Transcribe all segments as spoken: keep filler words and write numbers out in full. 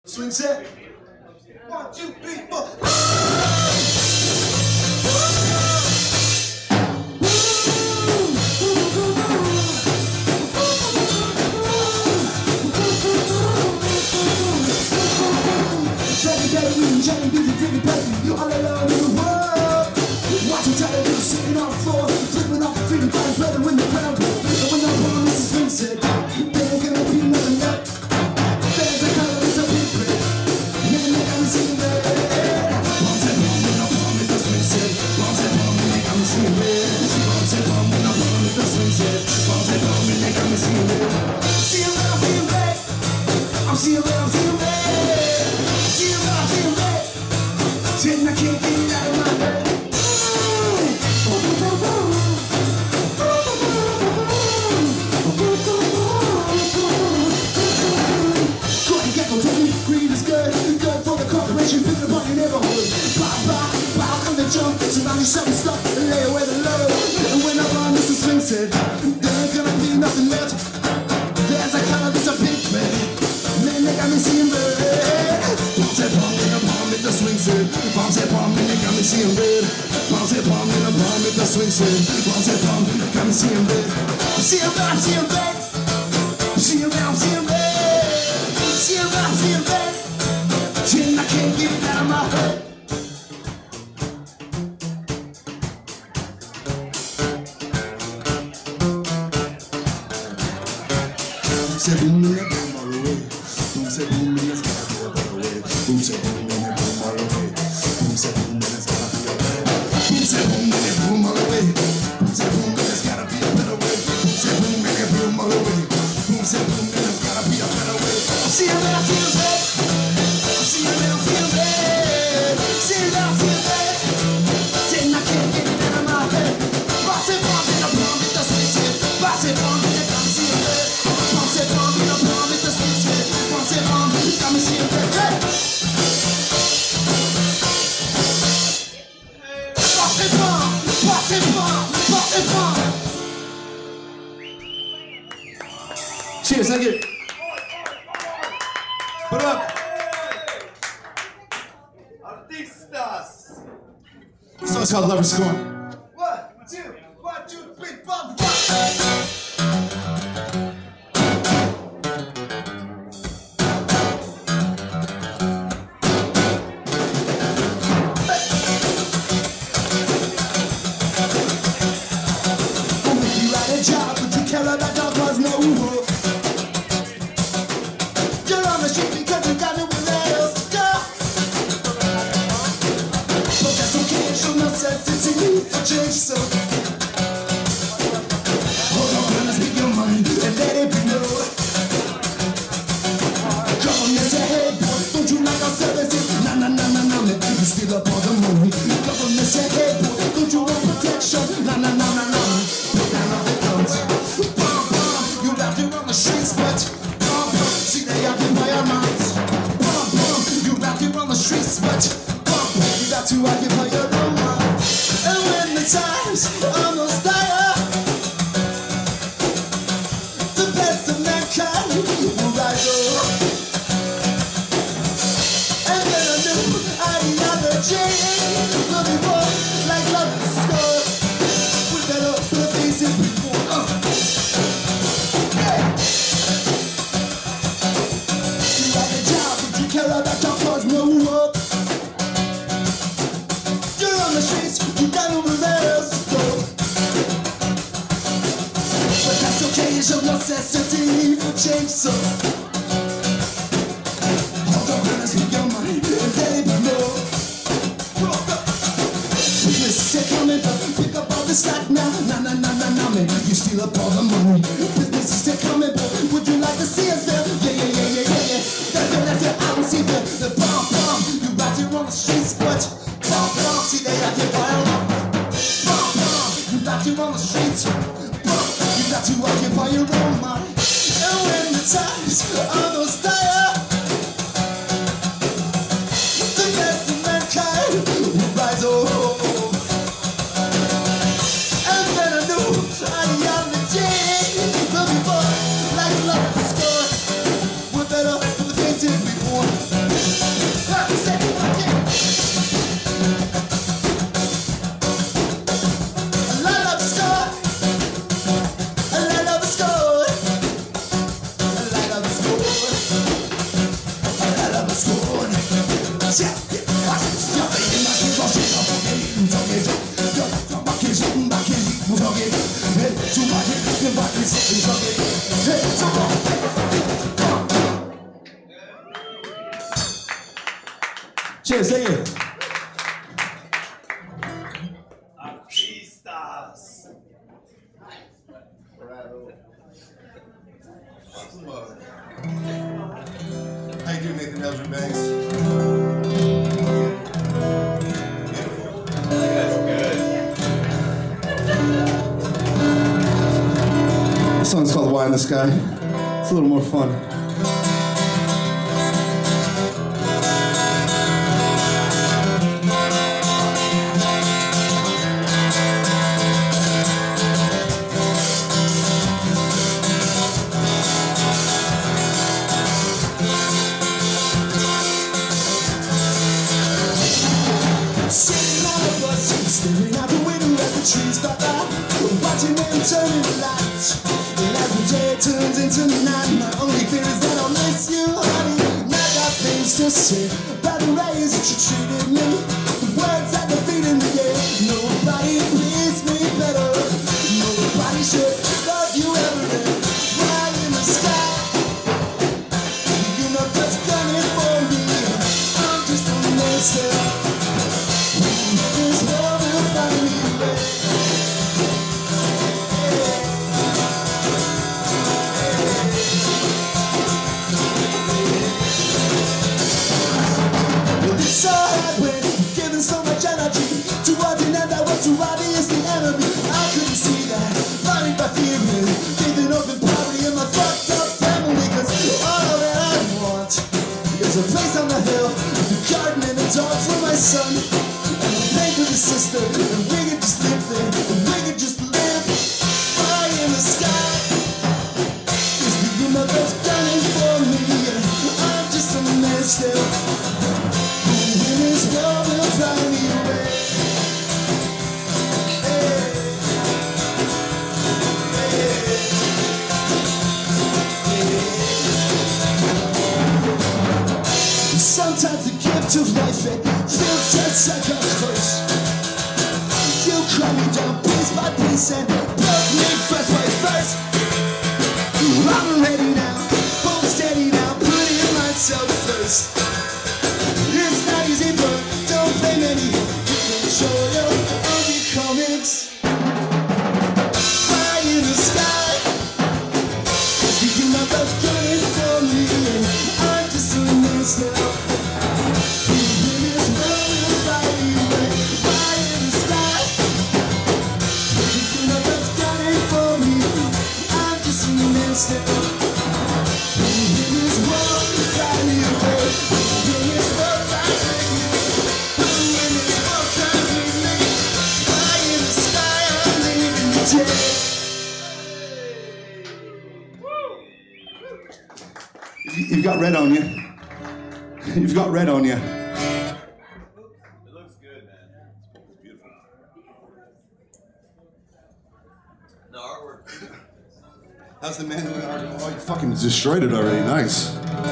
Swing set. One, two, three, four. Jenny, busy, pretty baby, you all alone in the world. Watching television, sitting on the floor, flipping off the freedom crying, brother when the crowd goes. And when I'm born, this is swing set. There ain't gonna be nothing left. There's a color, it's a big red. Man, they got me singing red. Bombs and bomb when I'm born with the swing set. Bombs and bomb when they got me singing red. Bombs and bomb when I'm born with the swing set. Bombs and bomb when they got me singing red. See you when I'm feeling red. I'm seeing red, I'm feeling red. See you when I'm feeling red. And I can't get it out of my head. Gordon Gecko told me greed is good, good for the corporation, picking up on your neighborhood. Blah, blah, blah, come the jump, surround yourself with stuff and lay away the load. And when I run, Mister Swing said, there ain't gonna be nothing left. There's a color, there's a pink man. Man, they got me seeing red. Bounce that bomb in a bomb with the swing set. Bounce that bomb and they got me seeing red. Bounce that bomb in a bomb with the swing set. Bounce that bomb, got me seeing red. I'm seeing red, I'm seeing red. I'm seeing red, I'm seeing red. I'm seeing red, I'm seeing red. And I can't get it out of my head. Said boom in that boom all the way. Boom said boom in that's gotta be a better way. Boom said boom in that boom all the way. Boom said boom in that's gotta be a better way. Boom said boom in that boom all the way. Boom said boom in that's gotta be a better way. Boom said boom in that boom all the way. Boom said boom in that's gotta be a better way. I'm seeing that, I'm feeling red. I'm seeing that, I'm feeling red. Seeing that, I'm feeling red. Then I can't get it out of my head. Boss it, bomb in a bomb, it doesn't exist. Boss it, bomb in a bomb, seeing red. Bounce that bomb in a bomb with the swing set. Bounce that bomb, got me seeing red. Hey! Bounce that bomb, bounce that bomb, bounce that bomb. Cheers, thank you. Put up. Artistas. This song's called Lover's Scorn. One, two, one, two, three, four, five. So hold on, gonna speak your mind and let it be known. Government's ahead, boy, don't you like our services? Nah, nah, nah, nah, nah, man, you steal up all the money. Government's ahead, boy, don't you want protection? Nah, nah, nah, nah, nah, put down all the guns. Bomb, bomb, you out there on the streets, but bomb, bomb, see they occupy our minds. Bomb, bomb, you out there on the streets, but bomb, you got to occupy your own mind. And when the times almost dire, the best of mankind will rise up. And then I knew ideology will be more like love and score. We better put these in before. Uh. Hey. You have a job, but you care about your cause, no work. You're on the streets, you got over there. But that's okay, it's your necessity for change, so hold on, gonna speak your mind and let it be known. Business is coming, but pick up all the slack now. Nah, nah, nah, nah, nah, man, you steal up all the money. Business is coming, but would you like to see us there? Yeah, yeah, yeah, yeah, yeah, yeah. That's it, that's it, I don't see the, the bomb, bomb. You out here on the streets, but bomb, bomb, see they got you wild up. Bomb, bomb, you out here on the streets. You got to occupy your own mind. And when the times Cheers, thank you. Artistas. How you doing, Nathan Elgin Banks? That guy's good. This song's called Why in the Sky. It's a little more fun. Staring out the window at the trees got out, watching them turning the lights. And as the day turns into night, my only fear is that I'll miss you, honey. And I got things to say about the ways that you treated me, the words that defeat in the air. Nobody pleased me better. Nobody should love you ever. While in the sky, you're not just gunning for me. I'm just a monster. So hard when giving so much energy to what you know that what's too obvious the enemy. I couldn't see that, blinded by fear and giving up in poverty in my fucked up family. Cause all that I want is a place on the hill, the garden and the dogs for my son, and a bank with a sister, and we could just live there, and we could just live high in the sky. Cause the universe gunning for me, I'm just a man still. This world will fly me away. Hey. Hey. Hey. Sometimes the gift of life it feels just like a curse. You cry me down piece by piece and broke me first by first. I'm ready now, hold steady now, putting myself first. It's not easy, but don't blame any. You can show your own comics. Fly in the sky. You can not have gunning for me. I'm just a monster. In this world will fly away. Fly in the sky. You can not have gunning for me. I'm just a monster. In this world will fly me away. In this world. You've got red on you. You've got red on you. It looks good, man. It's beautiful. The artwork. How's the man who art? Oh, you fucking destroyed it already. Nice.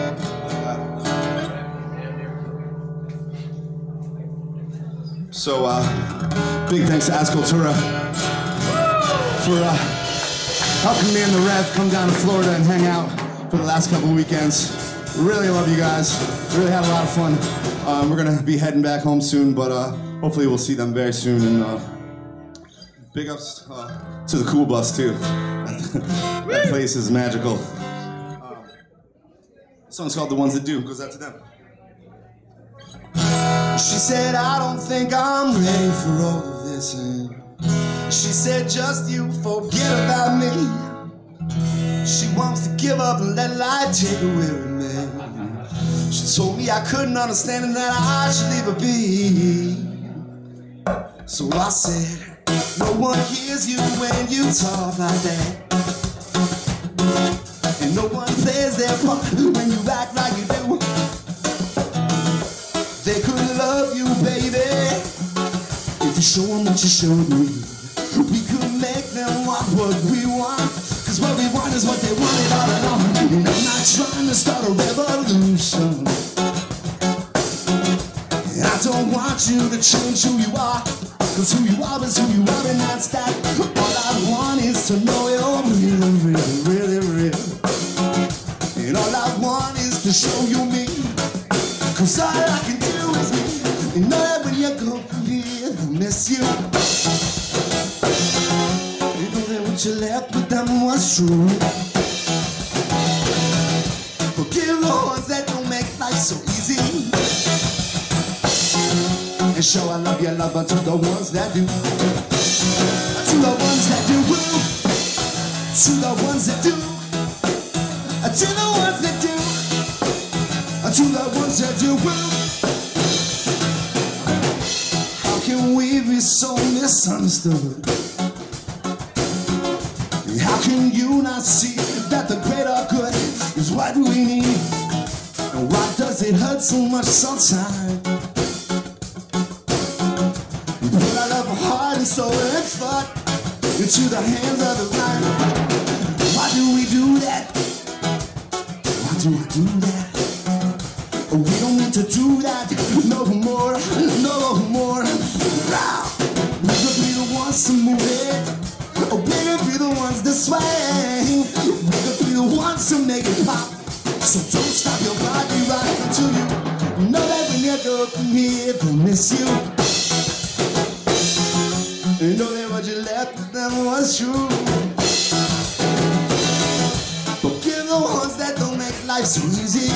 So, uh, big thanks to Ascultura for uh, helping me and the Rev come down to Florida and hang out for the last couple of weekends. Really love you guys. Really had a lot of fun. Um, we're gonna be heading back home soon, but uh, hopefully we'll see them very soon. And uh, big ups uh, to the Cool Bus too. That place is magical. Um, this song's called "The Ones That Do." Goes out to them. She said, I don't think I'm ready for all of this. And she said, just you forget about me. She wants to give up and let life take away with me. She told me I couldn't understand and that I should leave her be. So I said, no one hears you when you talk like that. And no one plays their part when you act like you do. They could love you, baby, if you show them what you showed me. We could make them want what we want, cause what we want is what they wanted all along. And I'm not trying to start a revolution. don't want you to change who you are, cause who you are is who you are and that's that. All I want is to know you're really, really, really real. And all I want is to show you me, cause all I can do is me. And know that when you go from here, I miss you. You know that what you left with them was true. Forgive the ones that don't make life so easy, and show I love your lover to the ones that do. To the ones that do. To the ones that do. To the ones that do. To the ones that do. How can we be so misunderstood? How can you not see that the greater good is what we need? And why does it hurt so much sometimes? We put our love, heart and soul and thought into the hands of the blind. Why do we do that? Why do I do that? We don't need to do that no more, no more. We could be the ones to move it. Oh, we could be the ones to sway. We could be the ones to make it pop. So don't stop your body right until you know that when you go from here, they'll miss you. You know that what you left with them was true. Forgive the ones that don't make life so easy.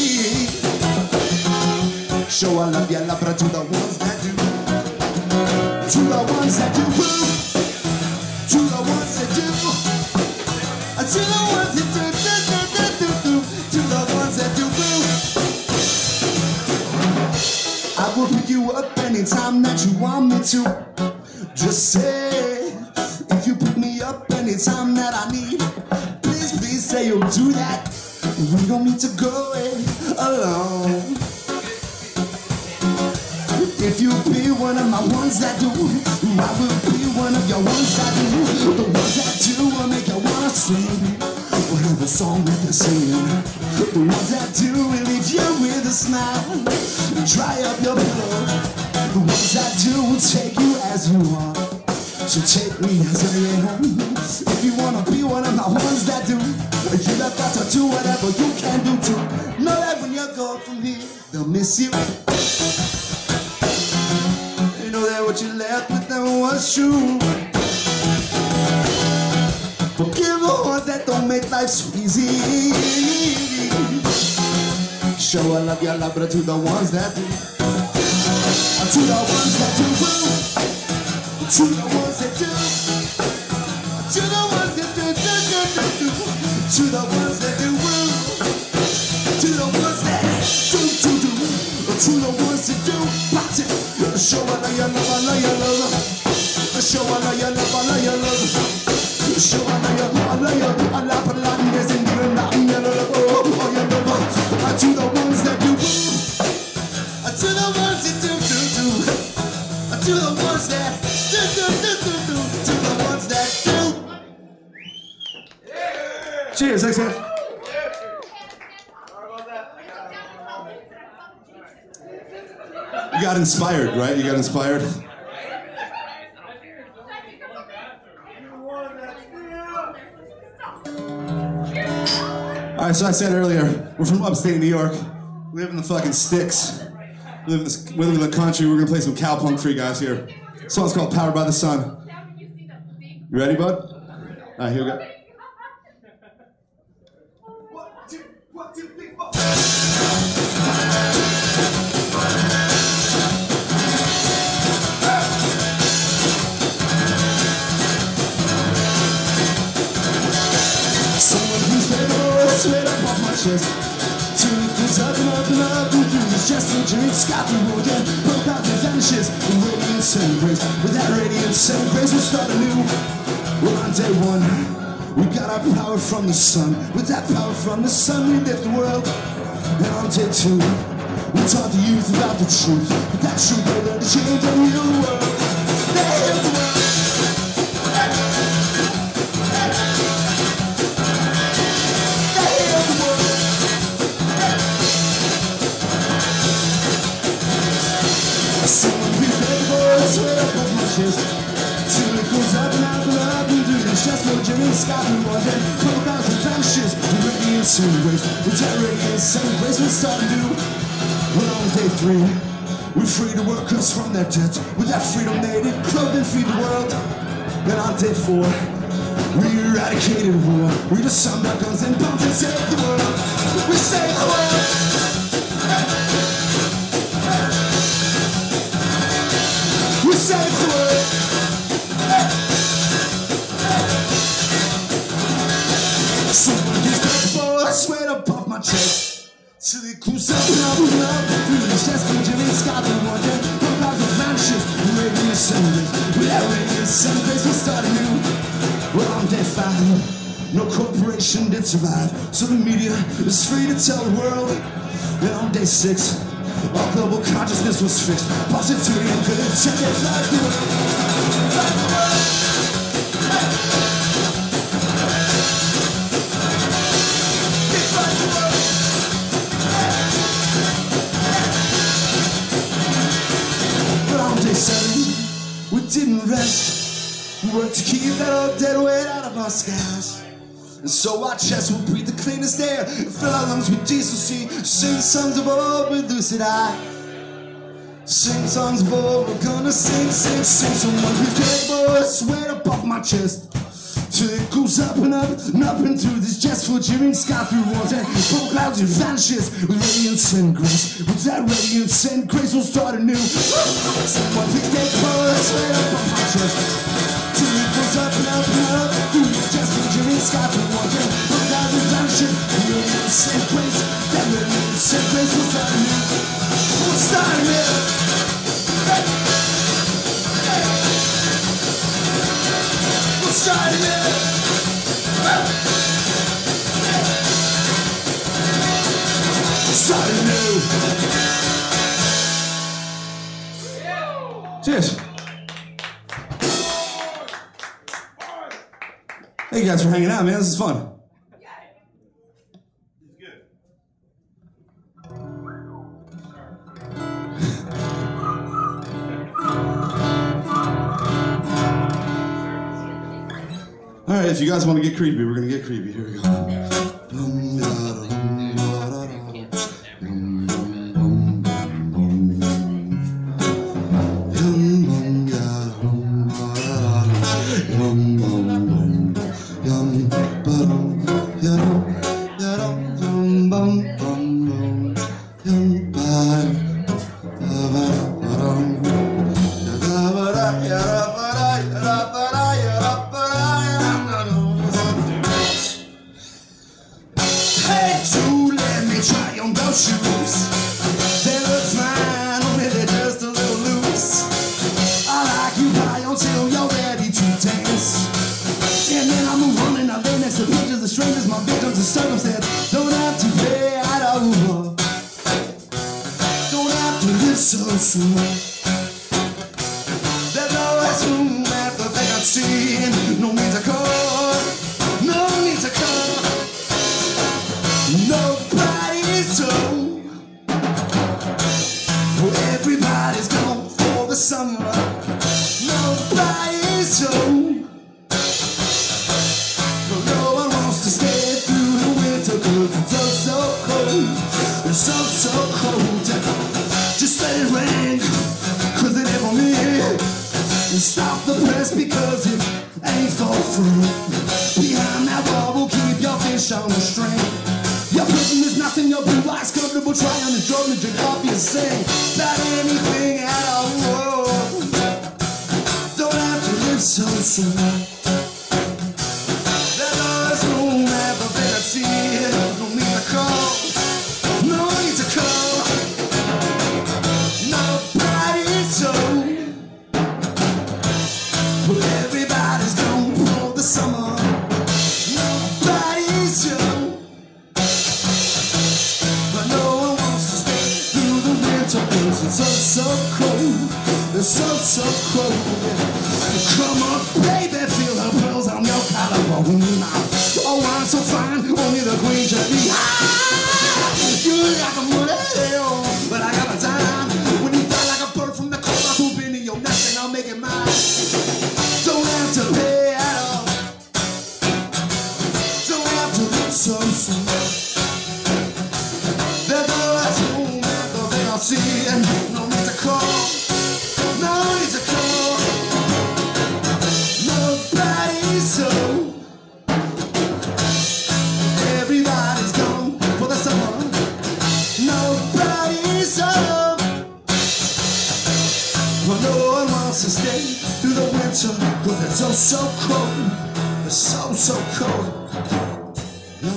Show I love you, love her to the ones that do. To the ones that do. To the ones that do. To the ones that do. To the ones that do. I will pick you up anytime that you want me to. Just say, if you pick me up anytime that I need, please, please say you'll do that. We don't need to go it alone. If you be one of my ones that do, I will be one of your ones that do. The ones that do will make you wanna sing whatever song that they're singing. The ones that do will leave you with a smile, dry up your pillow. The ones that do will take you as you are, so take me as I am. If you wanna be one of my ones that do, you have got to do whatever you can do to know that when you go from here, they'll miss you. You know that what you left with them was true. Forgive the ones that don't make life so easy. Show I love you, love her to the ones that do. To the ones that do. To the ones that do. To the ones that do. To the ones that do. To the ones that do. To the ones that do. Show I love you, love, I love you, love. Show I love you, love, I love you, love. Show I love you, I love you, I love you, love you, and you love me, love, oh, oh, you love. To the ones that do. To the ones that do, do, do. To the ones that do, do, do, do, do. To the ones that do. Cheers, thanks, man. You got inspired, right? You got inspired? Alright, so I said earlier, we're from upstate New York. We live in the fucking sticks. We live in, this, we live in the country. We're gonna play some cowpunk for you guys here. The song's called Powered by the Sun. You ready, bud? Alright, here we go. One, two, one, two, three, four. Straight up off my chest. Two things up and up and up and through this chest and drink Scott the road, yeah. Broke out the vanishes and radiant same grace. With that radiant same grace, we'll start anew. Well, on day one, we got our power from the sun. With that power from the sun, we lift the world. And on day two, we taught the youth about the truth. With that truth, they learned to change and heal the world. They heal the world. Someone please let the boys sweat up on my chest till it goes up and up and up and through this chest for Jimmy Scott and one day couple thousand vanishes radiance and grace with that radiance and grace we start to do. Well, on day three we free the workers from their debt with that freedom they did clothe and feed the world. And on day four we eradicated war. We just summed our guns and bombs and saved the world. We saved the world. We saved the world. Someone gets back for I sweat up off my chest till it cools up and up and up through the chest from Jimmy Scott and one day one thousand vanishes radiance and grace. With that radiance and grace we started new. Well, on day five no corporation did survive, so the media is free to tell the world. And on day six all global consciousness was fixed. Positivity and good intent is like the world. Like the world. It's like the world. But on day seven we didn't rest. We worked to keep that old dead weight out of our skies. And so our chests will breathe the cleanest air and fill our lungs with decency. Sing songs of old with lucid eye. Sing songs of old, we're gonna sing, sing, sing. Someone who's dead boys, sweat up off my chest till it goes up and up and up and through this chest for Jimmy Scott through walls and full clouds and vanishes with radiance and grace. With that radiance and grace we'll start anew. Someone who's dead boys, sweat up off my chest till it goes up and up and up through this chest for Jimmy Scott through walls and full clouds and vanishes with radiance and grace. That radiance and grace we'll start anew. We'll start anew. Starting it. Starting new. Cheers. Hey, you guys for hanging out, man. This is fun. All right, if you guys want to get creepy, we're gonna get creepy. Here we go. Stop the press because it ain't for free. Behind that wall will keep your fish on the string. Your prison is nothing, your blue eyes comfortable. Try on the drug and drink coffee and sing about anything at all. Don't have to live so slow. There's always room at the fantasy. No need to call, no need to call. Nobody's told. Everybody's gone for the summer. Nobody's young, but no one wants to stay through the winter. It's so, so cold. It's so, so cold. Come on, baby, feel the pearls on your collarbone. Oh, I'm so fine, only the queen should be high. You got the money, but I got the time. When you fly like a bird from the see, and no need to call, no need to call. Nobody's home. Everybody's gone for the summer. Nobody's home. Well, no one wants to stay through the winter, cause it's so, so cold. It's so, so cold. No.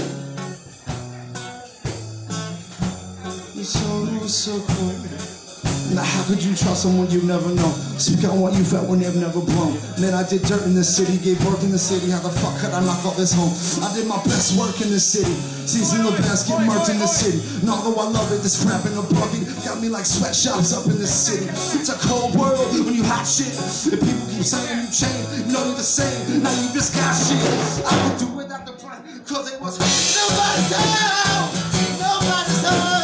It's so, so cold. Now how could you trust someone you've never known? Speak on what you felt when they've never blown. Man, I did dirt in the city, gave birth in the city. How the fuck could I knock all this home? I did my best work in the city. Seasonal bands get murked in the city. And although I love it, this rap in a bucket got me like sweatshops up in the city. It's a cold world when you hot shit. If people keep saying you changed, you know you're the same. Now you just got shit. I could do without the plan, cause it was nobody's home. Nobody's home.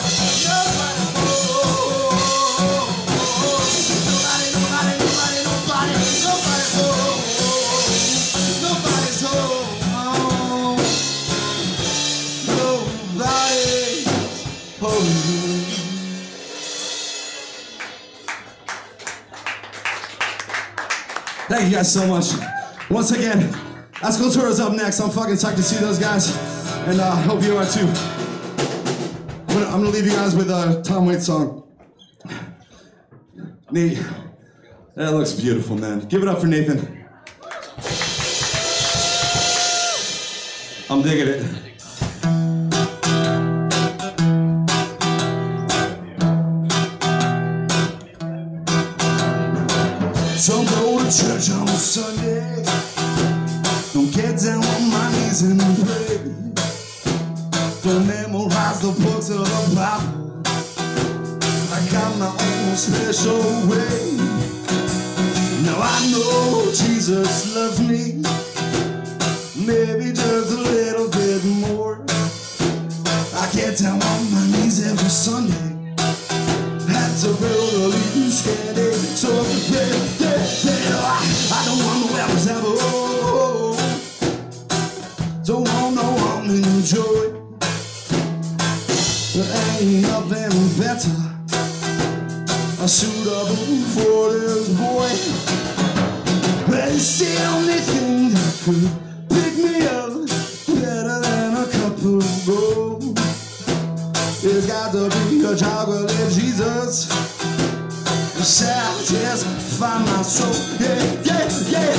Thank you guys so much. Once again, Ascultura's up next. I'm fucking psyched to see those guys, and I uh, hope you are too. I'm gonna, I'm gonna leave you guys with a Tom Waits song. Nate, that looks beautiful, man. Give it up for Nathan. I'm digging it. Don't go to church on a Sunday. Don't get down on my knees and pray. Don't memorize the books of the Bible. I got my own special way. Now I know Jesus loves me, maybe just a little bit more. I get down on my knees every Sunday. Had to build a little steady. So yeah, yeah, yeah, I don't want no apples ever. Don't want no one to enjoy. There ain't nothing better suitable for this boy. But it's the only thing that could pick me up better than a couple of gold. It's got to be a chocolate Jesus. Satisfy my soul, yeah, yeah, yeah.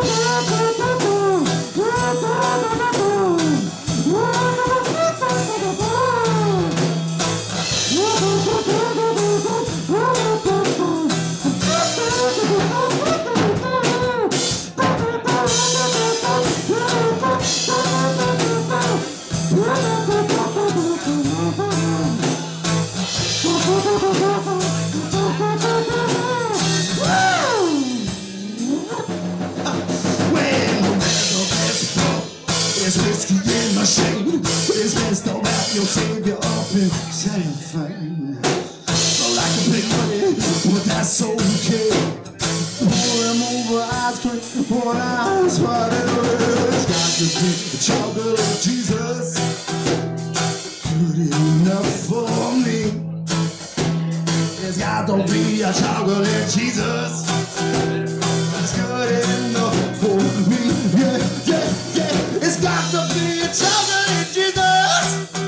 Your savior up and setting fine. Well, I can pay money, but that's okay. Pour them over ice cream, pour ice whatever. It's got to be the chocolate of Jesus. Good enough for me. It's got to be a chocolate Jesus. It's good enough for me. Yeah, yeah, yeah. It's got to be a chocolate Jesus.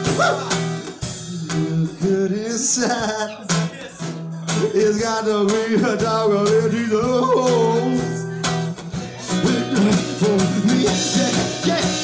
Good inside. It's got to be a chocolate Jesus. For me, yeah, yeah.